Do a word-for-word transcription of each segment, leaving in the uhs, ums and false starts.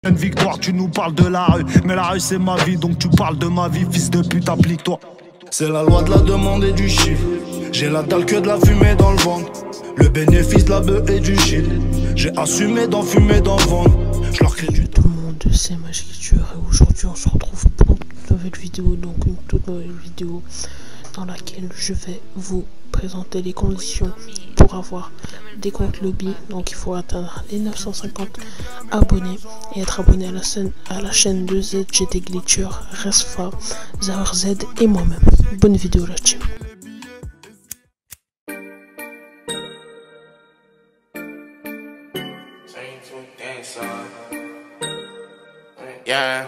Une victoire, tu nous parles de la rue, mais la rue c'est ma vie, donc tu parles de ma vie, fils de pute, applique-toi. C'est la loi de la demande et du chiffre. J'ai la dalle que de la fumée dans le ventre. Le bénéfice de la bœuf et du shit. J'ai assumé d'en fumer, d'en vendre. Je leur crée du tout le monde, c'est Magic Culture et aujourd'hui on se retrouve pour une toute nouvelle vidéo, donc une toute nouvelle vidéo dans laquelle je vais vous présenter les conditions pour avoir des comptes lobby. Donc il faut atteindre les neuf cent cinquante abonnés et être abonné à la chaîne, à la chaîne de Z G T Glitcher, Resfa, Zahar Z et moi-même. Bonne vidéo la team. Yeah.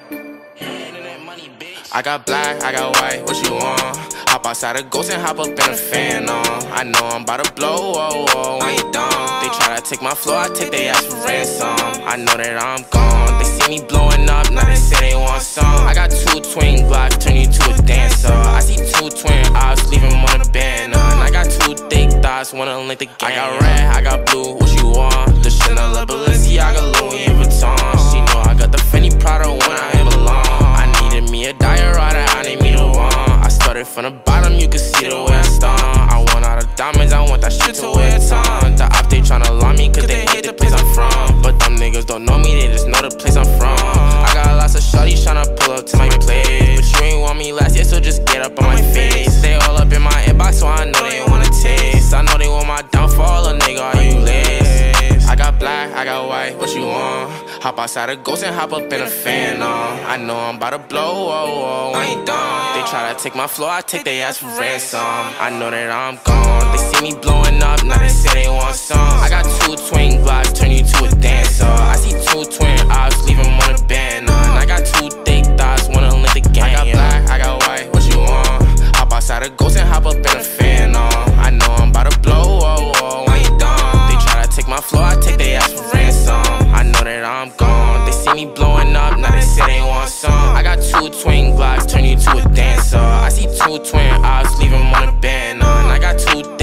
I got black, I got white, what you want? Hop outside a ghost and hop up in a fan on. I know I'm about to blow, whoa, whoa, when you done. They try to take my flow, I take their ass for ransom. I know that I'm gone, they see me blowing up, now they say they want some. I got two twin Glocks, turn you to a dancer. I see two twin eyes, leave them on a banner. And I got two thick thighs, wanna link the game. I got red, I got blue, what you want? The Chanel, the Balenciaga, Louis Vuitton. She know I got the Fendi Prada when I ain't belong. I needed me a diorata, I need me the one. I started from the bottom, you can see the way I stung. I want all the diamonds, I want that shit to wear a ton. The op, they tryna lie me cause they hate the place I'm from. But them niggas don't know me, they just know the place I'm from. I got lots of shorties tryna pull up to my place, but you ain't want me last year, so just get up on my face. They all up in my inbox, so I know they wanna taste. I know they want my downfall, a nigga, are you lace? I got black, I got white, what you want? Hop outside a ghost and hop up in a fan on. I know I'm about to blow, whoa, whoa, I ain't done. They try to take my flow, I take their ass for ransom. I know that I'm gone, they see me blowing up, now they say they want some. I got two twin Glocks, turn you to a dancer. I see two twin eyes, leave them on a banner. And I got two thick thighs, wanna link the game. I got black, I got white, what you want? Hop outside a ghost and hop up in a fan on. I know I'm about to blow, whoa, whoa, I ain't done. They try to take my flow, I take their ass for ransom. I know that I'm gone, they see me blowing up, now they say they want some. I got two twin Glocks, turn you to a dancer. I see two twin eyes, leave them on a banner. And I got two